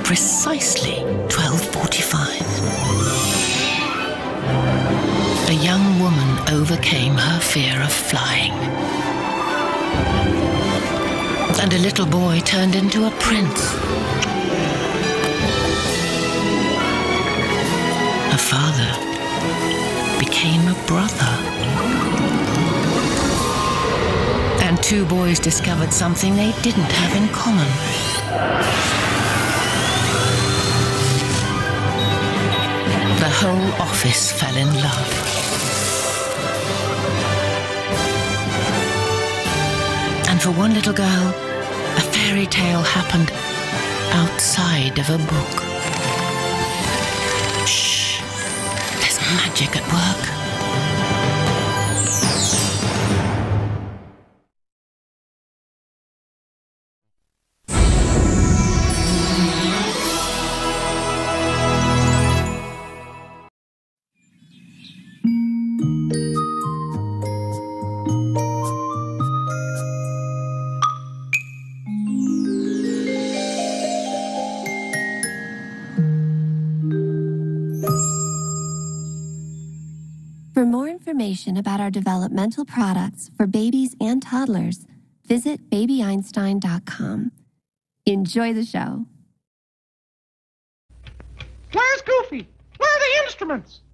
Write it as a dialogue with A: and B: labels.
A: precisely 12:45. A young woman overcame her fear of flying. And a little boy turned into a prince. A father became a brother. And two boys discovered something they didn't have in common. The whole office fell in love. And for one little girl, a fairy tale happened outside of a book. Shh! There's magic at work.
B: For more information about our developmental products for babies and toddlers, visit babyeinstein.com. Enjoy the show.
C: Where's Goofy? Where are the instruments?